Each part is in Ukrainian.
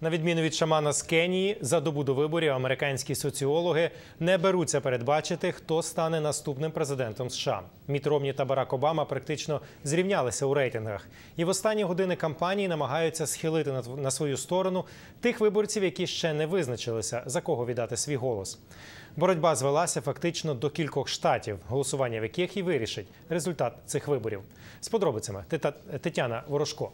На відміну від шамана з Кенії, за добу до виборів американські соціологи не беруться передбачити, хто стане наступним президентом США. Мітт Ромні та Барак Обама практично зрівнялися у рейтингах. І в останні години кампанії намагаються схилити на свою сторону тих виборців, які ще не визначилися, за кого віддати свій голос. Боротьба звелася фактично до кількох штатів, голосування в яких і вирішить результат цих виборів. З подробицями Тетяна Ворожко.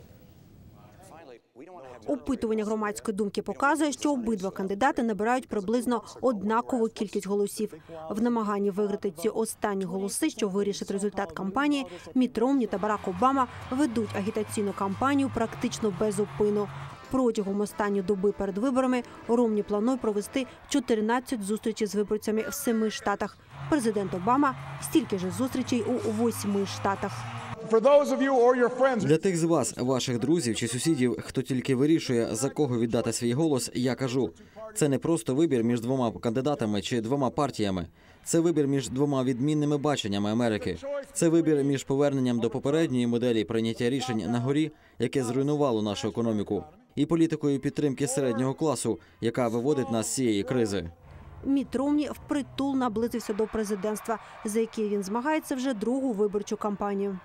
Опитування громадської думки показує, що обидва кандидати набирають приблизно однакову кількість голосів. В намаганні виграти ці останні голоси, що вирішить результат кампанії, Мітт Ромні та Барак Обама ведуть агітаційну кампанію практично без зупину. Протягом останньої доби перед виборами Ромні планує провести 14 зустрічей з виборцями в 7 штатах. Президент Обама – стільки ж зустрічей у 8 штатах. Для тих з вас, ваших друзів чи сусідів, хто тільки вирішує, за кого віддати свій голос, я кажу, це не просто вибір між двома кандидатами чи двома партіями. Це вибір між двома відмінними баченнями Америки. Це вибір між поверненням до попередньої моделі прийняття рішень на горі, яке зруйнувало нашу економіку, і політикою підтримки середнього класу, яка виводить нас з цієї кризи. Мітт Ромні впритул наблизився до президентства, за яке він змагається вже другу виборчу кампанію.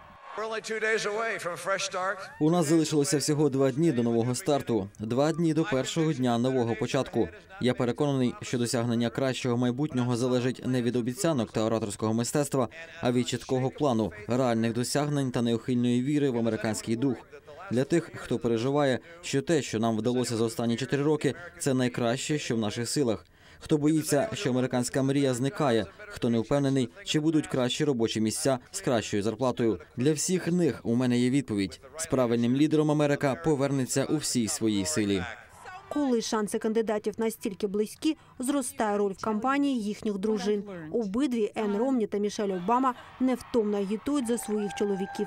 У нас залишилося всього 2 дні до нового старту, 2 дні до першого дня нового початку. Я переконаний, що досягнення кращого майбутнього залежить не від обіцянок та ораторського мистецтва, а від чіткого плану, реальних досягнень та неухильної віри в американський дух. Для тих, хто переживає, що те, що нам вдалося за останні 4 роки, це найкраще, що в наших силах. Хто боїться, що американська мрія зникає, хто не впевнений, чи будуть кращі робочі місця з кращою зарплатою. Для всіх них у мене є відповідь. З правильним лідером Америка повернеться у всій своїй силі. Коли шанси кандидатів настільки близькі, зростає роль в кампанії їхніх дружин. Обидві, Енн Ромні та Мішель Обама, невтомно агітують за своїх чоловіків.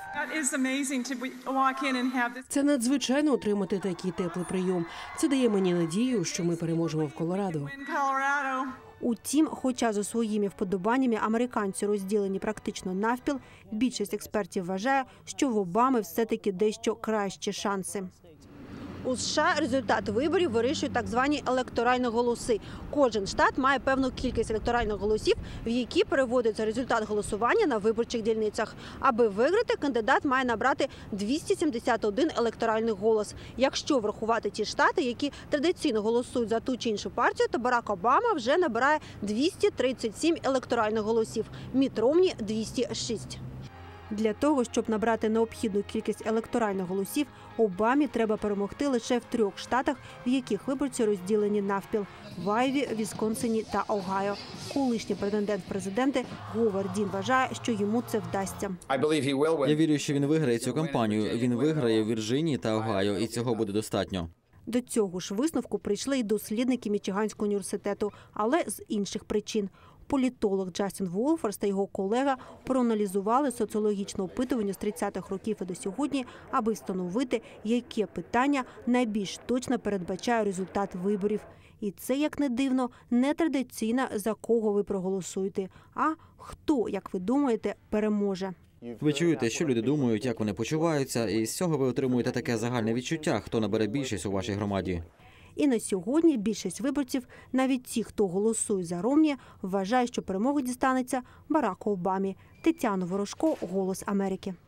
Це надзвичайно отримати такий теплий прийом. Це дає мені надію, що ми переможемо в Колорадо. Утім, хоча за своїми вподобаннями американці розділені практично навпіл, більшість експертів вважає, що в Обами все-таки дещо кращі шанси. У США результат виборів вирішують так звані електоральні голоси. Кожен штат має певну кількість електоральних голосів, в які переводиться результат голосування на виборчих дільницях. Аби виграти, кандидат має набрати 271 електоральний голос. Якщо врахувати ті штати, які традиційно голосують за ту чи іншу партію, то Барак Обама вже набирає 237 електоральних голосів, Мітт Ромні – 206. Для того, щоб набрати необхідну кількість електоральних голосів, Обамі треба перемогти лише в 3 штатах, в яких виборці розділені навпіл – в Айові, Вісконсині та Огайо. Колишній претендент в президенти Говард Дін вважає, що йому це вдасться. Я вірю, що він виграє цю кампанію. Він виграє в Вірджинії та Огайо, і цього буде достатньо. До цього ж висновку прийшли й дослідники Мічиганського університету, але з інших причин. Політолог Джастін Волферс та його колега проаналізували соціологічне опитування з 30-х років і до сьогодні, аби встановити, яке питання найбільш точно передбачає результат виборів. І це, як не дивно, не традиційно, за кого ви проголосуєте, а хто, як ви думаєте, переможе. Ви чуєте, що люди думають, як вони почуваються, і з цього ви отримуєте таке загальне відчуття, хто набере більшість у вашій громаді. І на сьогодні більшість виборців, навіть ті, хто голосує за Ромні, вважає, що перемога дістанеться Бараку Обамі. Тетяна Ворожко, «Голос Америки».